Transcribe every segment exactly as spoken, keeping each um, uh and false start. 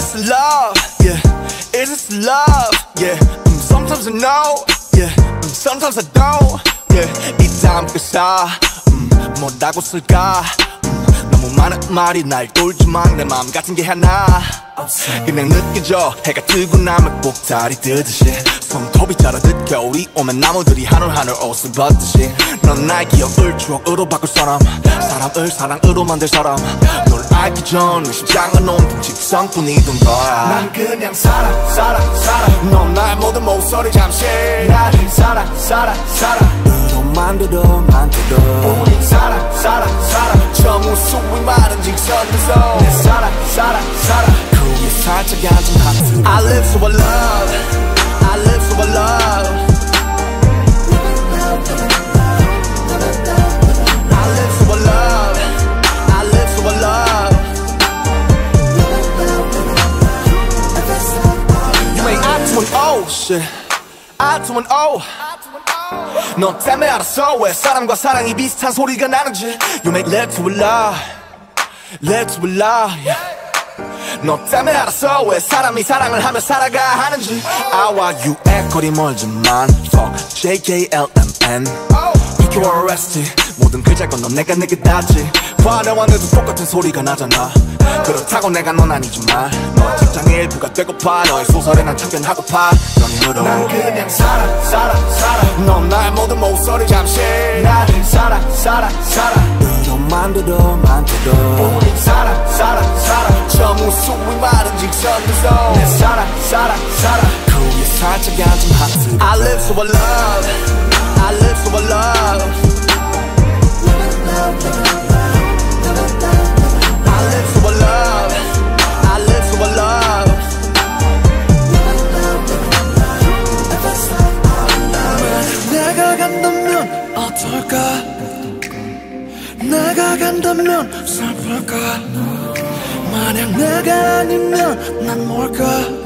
this love? Yeah. Is this love? Yeah. Um, sometimes I know. Yeah. Um, sometimes I don't. Yeah. 이 다음 가사 음, 뭐라고 쓸까? 음, 너무 많은 말이 날 돌지만 내 마음 같은 게 하나. 그냥 느껴져. 해가 뜨고 나면 꼭다리 뜨듯이 손톱이 자라듯 겨울이 오면 나무들이 한올 한올 옷을 벗듯이 넌 나의 기억을 추억으로 바꿀 사람, 사람을 사랑으로 만들 사람. 널 알기 전 의심장은 온통 직성뿐이던 거야. 난 그냥 살아 살아 살아. 넌 나의 모든 목소리 잠시 나를 살아 살아 살아. 으로 만들어 만들어 우린 살아 살아 살아. 저 무수히 많은 직선들 속 내 살아 살아 살아. 그 위에 살짝 앉은 하트. I live so I love, I live so I love. I live so I love, I live so I love. You ain't I to an O, shit I to an O. 너 때문에 알았어 왜 사람과 사랑이 비슷한 소리가 나는지. You make love to a love, love to a love, yeah. 너 때문에 알았어 왜 사람이 사랑을 하며 살아가 하는지. I와 U의 거리 멀지만 Fuck J K L M N Pick you are arrested. 모든 글자 건너 내가 내게 닿지. 화려한 애도 똑같은 소리가 나잖아. 그렇다고 내가 넌 아니지만 너의 직장의 일부가 되고파. 너의 소설에 난 참견하고파. 넌 힘으로 난 그냥 살아 살아 살아. 넌 나의 모든 목소리 잠시 나를 살아 살아 살아. 으로 만들어 만들어 우린 살아 살아 살아. 저 무수히 많은 직선들 속 내 살아 살아 살아. 그 위에 살짝 앉은 하트. I live so I love, I live so I love. I live so I love, I live so I love. 내가 간다면 어떨까? 내가 간다면 슬플까? 만약 내가 아니면 난 뭘까?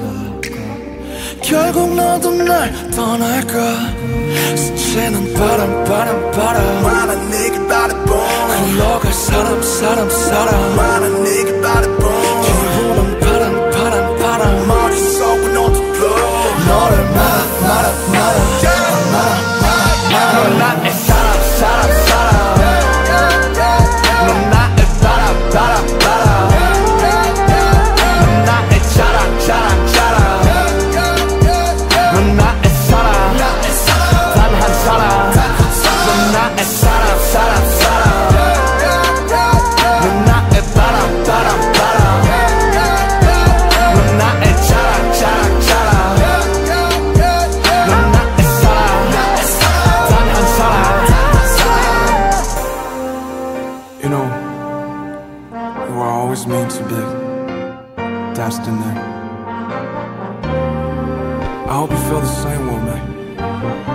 결국 너도 날 떠날까? 스치는 바람 바람 바람. 많은 네게 바라본 흘러갈 사람 사람 사람. 많은 네게 바라본 기분은 바람 바람 바람. 머릿속은 어두워 너를 말아 말아 말아 말아 말아. 넌 나의 사람 사람 사람. 넌 나의 바람 바람 바람. 넌 나의 자랑 자랑 자랑. 넌 나의 사랑 단 한 사람. 넌 나의 사랑 사랑 사랑. 넌 나의 바람 바람 바람. 넌 나의 자랑 자랑 자랑. 넌 나의 사랑 단 한 사람. You know, you were always meant to be destined there. I hope you feel the same way, man.